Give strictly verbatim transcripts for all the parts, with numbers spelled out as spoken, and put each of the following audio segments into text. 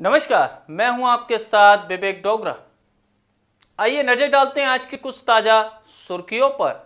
नमस्कार, मैं हूं आपके साथ विवेक डोगरा। आइए नजर डालते हैं आज की कुछ ताजा सुर्खियों पर।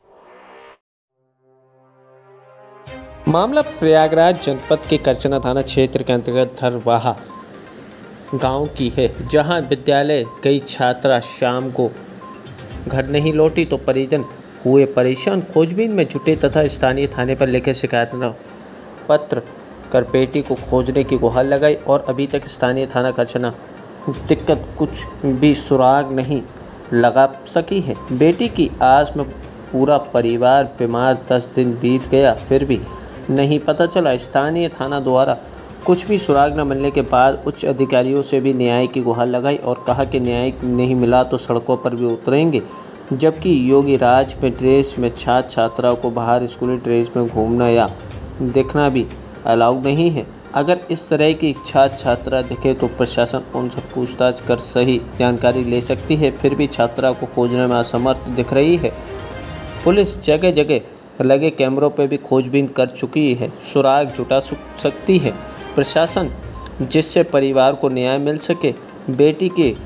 मामला प्रयागराज जनपद के करचना थाना क्षेत्र के अंतर्गत धरवाहा गांव की है, जहां विद्यालय गई छात्रा शाम को घर नहीं लौटी तो परिजन हुए परेशान। खोजबीन में जुटे तथा स्थानीय थाने पर लिखे शिकायत पत्र कर बेटी को खोजने की गुहार लगाई और अभी तक स्थानीय थाना करचना दिक्कत कुछ भी सुराग नहीं लगा सकी है। बेटी की आस में पूरा परिवार बीमार, दस दिन बीत गया फिर भी नहीं पता चला। स्थानीय थाना द्वारा कुछ भी सुराग न मिलने के बाद उच्च अधिकारियों से भी न्याय की गुहार लगाई और कहा कि न्याय नहीं मिला तो सड़कों पर भी उतरेंगे। जबकि योगी राज में ड्रेस में छात्र छात्राओं को बाहर स्कूली ड्रेस में घूमना या दिखना भी अलाउ नहीं है। अगर इस तरह की छात्र छात्रा दिखे तो प्रशासन उनसे पूछताछ कर सही जानकारी ले सकती है, फिर भी छात्रा को खोजने में असमर्थ दिख रही है। पुलिस जगह जगह लगे कैमरों पर भी खोजबीन कर चुकी है, सुराग जुटा सकती है प्रशासन, जिससे परिवार को न्याय मिल सके। बेटी के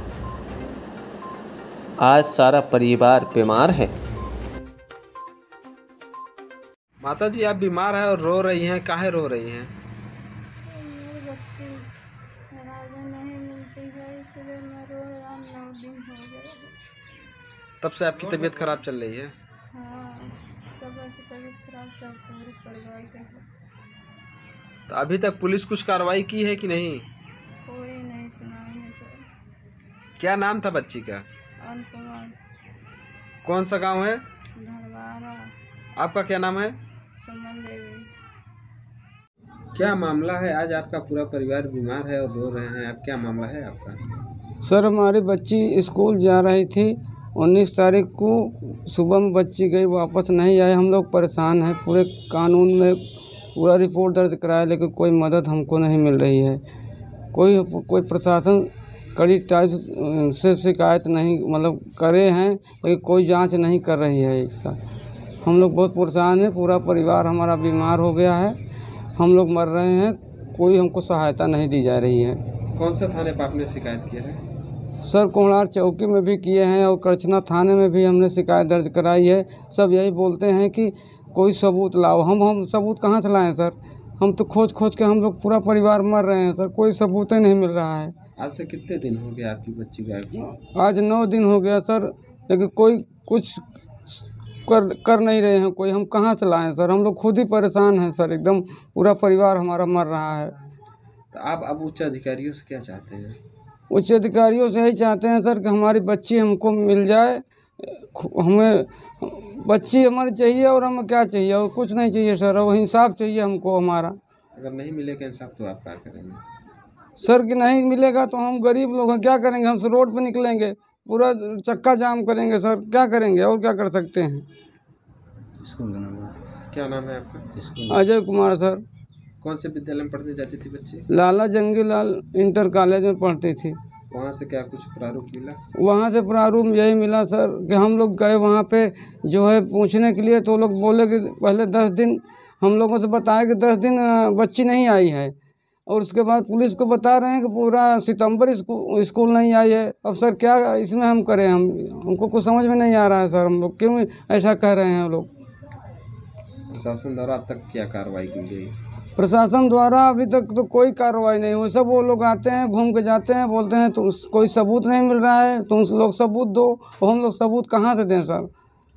आज सारा परिवार बीमार है। माता जी, आप बीमार हैं और रो रही हैं, काहे रो रही हैं? मेरी बच्ची राजा नहीं मिलती है, इसलिए मैं रो रहा हूँ। नौ दिन हो गए। तब से आपकी तबीयत खराब चल रही है? हाँ, तब से तबीयत खराब सब पूरे परिवार के है। तो अभी तक पुलिस कुछ कार्रवाई की है कि नहीं? कोई नहीं सुनाई है सर। क्या नाम था बच्ची का? अनुपमा। कौन सा गांव है? धरवारा। आपका क्या नाम है? सुमन देवी। क्या मामला है? आज आपका पूरा परिवार बीमार है और रो रहे हैं, आप क्या मामला है आपका? सर, हमारी बच्ची स्कूल जा रही थी। उन्नीस तारीख को सुबह में बच्ची गई, वापस नहीं आए। हम लोग परेशान हैं। पूरे कानून में पूरा रिपोर्ट दर्ज कराया, लेकिन कोई मदद हमको नहीं मिल रही है। कोई कोई प्रशासन कड़ी टाइप से शिकायत नहीं मतलब करे हैं, लेकिन कोई जांच नहीं कर रही है इसका। हम लोग बहुत परेशान हैं। पूरा परिवार हमारा बीमार हो गया है। हम लोग मर रहे हैं, कोई हमको सहायता नहीं दी जा रही है। कौन सा थाने पर आपने शिकायत किया है? सर, कोहनार चौकी में भी किए हैं और करचना थाने में भी हमने शिकायत दर्ज कराई है। सब यही बोलते हैं कि कोई सबूत लाओ। हम हम सबूत कहाँ से लाएं सर? हम तो खोज खोज के हम लोग पूरा परिवार मर रहे हैं सर, कोई सबूत ही नहीं मिल रहा है। आज से कितने दिन हो गए आपकी बच्ची गायब? आज नौ दिन हो गया सर, लेकिन कोई कुछ कर कर नहीं रहे हैं। कोई हम कहाँ से लाएं सर? हम लोग खुद ही परेशान हैं सर, एकदम पूरा परिवार हमारा मर रहा है। तो आप अब उच्च अधिकारियों से क्या चाहते हैं? उच्च अधिकारियों से यही चाहते हैं सर कि हमारी बच्ची हमको मिल जाए। हमें बच्ची हमारी चाहिए और हमें क्या चाहिए? और कुछ नहीं चाहिए सर, और इंसाफ चाहिए हमको हमारा। अगर नहीं मिलेगा इंसाफ तो आप क्या करेंगे? सर कि नहीं मिलेगा तो हम गरीब लोग हैं, क्या करेंगे? हम से रोड पे निकलेंगे, पूरा चक्का जाम करेंगे सर, क्या करेंगे और क्या कर सकते हैं? स्कूल का नाम क्या नाम है आपका? अजय कुमार सर। कौन से विद्यालय में पढ़ने जाती थी बच्ची? लाला जंगीलाल इंटर कॉलेज में पढ़ती थी। वहाँ से क्या कुछ प्रारूप मिला? वहाँ से प्रारूप यही मिला सर कि हम लोग गए वहाँ पे जो है पूछने के लिए, तो लोग बोले कि पहले दस दिन हम लोगों से बताया कि दस दिन बच्ची नहीं आई है, और उसके बाद पुलिस को बता रहे हैं कि पूरा सितंबर स्कूल स्कूल नहीं आई है। अब सर क्या इसमें हम करें? हम हमको कुछ समझ में नहीं आ रहा है सर, हम लोग क्यों ऐसा कह रहे हैं? हम लोग प्रशासन द्वारा अब तक क्या कार्रवाई की गई? प्रशासन द्वारा अभी तक तो कोई कार्रवाई नहीं हुई। सब वो लोग आते हैं, घूम के जाते हैं, बोलते हैं तो कोई सबूत नहीं मिल रहा है, तुम लोग सबूत दो। और हम लोग सबूत कहाँ से दें सर?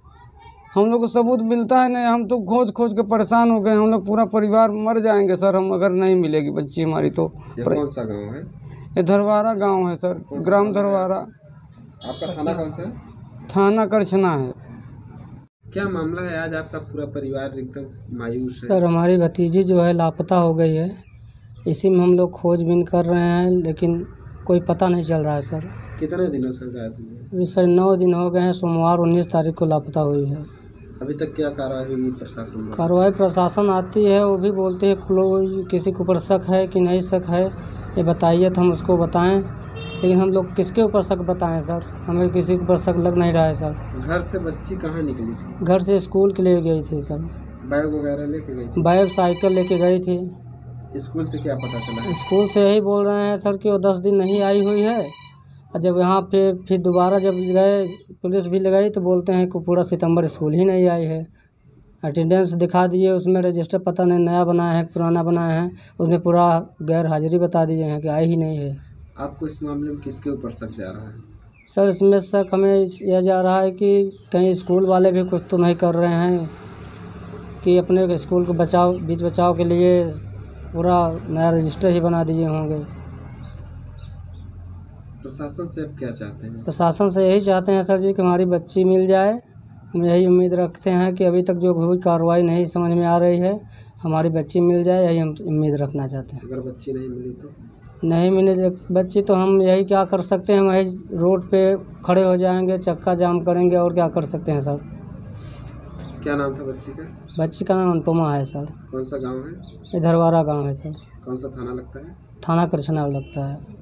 हम लोग को सबूत मिलता है नहीं। हम तो खोज खोज के परेशान हो गए। हम लोग पूरा परिवार मर जाएंगे सर, हम अगर नहीं मिलेगी बच्ची हमारी तो। ये कौन सा गांव है? ये धरवारा गांव है सर, ग्राम धरवारा। आपका थाना कौन सा है? थाना करचना है। क्या मामला है? आज आपका पूरा परिवार एकदम मायूस है। सर, हमारी भतीजी जो है लापता हो गई है। इसी में हम लोग खोजबीन कर रहे हैं, लेकिन कोई पता नहीं चल रहा है सर। कितने दिनों से गायब हुई है? अभी सर नौ दिन हो गए हैं। सोमवार उन्नीस तारीख को लापता हुई है। अभी तक क्या कार्रवाई हुई प्रशासन? कार्रवाई प्रशासन आती है, वो भी बोलते हैं कोई किसी के ऊपर शक है कि नहीं शक है, ये बताइए तो हम उसको बताएं। लेकिन हम लोग किसके ऊपर शक बताएं सर? हमें किसी के ऊपर शक लग नहीं रहा है सर। घर से बच्ची कहाँ निकली थी? घर से स्कूल के लिए गई थी सर। बैग वगैरह लेके गई थी? बैग साइकिल लेके गई थी। स्कूल से क्या पता चला है? स्कूल से यही बोल रहे हैं सर कि वो दस दिन नहीं आई हुई है, और जब यहाँ पे फिर दोबारा जब गए पुलिस भी लगाई तो बोलते हैं कि पूरा सितंबर स्कूल ही नहीं आई है। अटेंडेंस दिखा दिए, उसमें रजिस्टर पता नहीं नया बनाया है पुराना बनाया है, उसमें पूरा गैर हाजिरी बता दिए हैं कि आई ही नहीं है। आपको इस मामले में किसके ऊपर शक जा रहा है? सर इसमें शक हमें यह जा रहा है कि कहीं स्कूल वाले भी कुछ तो नहीं कर रहे हैं कि अपने स्कूल को बचाव बीच बचाव के लिए पूरा नया रजिस्टर ही बना दिए होंगे। प्रशासन से आप क्या चाहते हैं? प्रशासन से यही चाहते हैं सर जी कि हमारी बच्ची मिल जाए। हम यही उम्मीद रखते हैं कि अभी तक जो कोई कार्रवाई नहीं समझ में आ रही है, हमारी बच्ची मिल जाए, यही हम उम्मीद रखना चाहते हैं। अगर बच्ची नहीं मिली तो? नहीं मिले बच्ची तो हम यही क्या कर सकते हैं, वही रोड पे खड़े हो जाएंगे, चक्का जाम करेंगे, और क्या कर सकते हैं सर। क्या नाम था बच्ची का? बच्ची का नाम अनुपमा है सर। कौन सा गांव है? इधरवारा गांव है सर। कौन सा थाना लगता है? थाना कृष्णा लगता है।